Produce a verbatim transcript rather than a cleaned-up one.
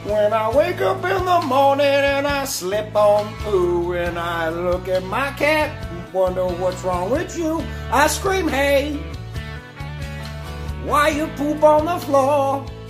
When I wake up in the morning and I slip on poo and I look at my cat, wonder what's wrong with you. I scream, hey, why you poop on the floor?